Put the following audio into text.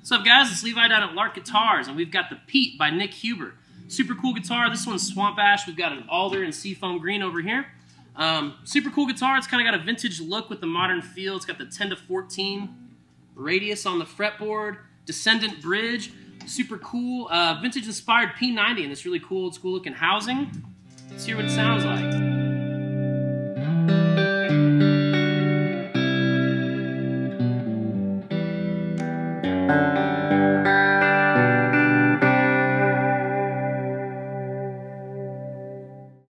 What's up, guys? It's Levi down at Lark Guitars, and we've got the Piet by Nick Huber. Super cool guitar. This one's Swamp Ash. We've got an alder and seafoam green over here. Super cool guitar. It's kind of got a vintage look with the modern feel. It's got the 10 to 14 radius on the fretboard, descendant bridge. Super cool. Vintage-inspired P90 in this really cool, old-school looking housing. Let's hear what it sounds like.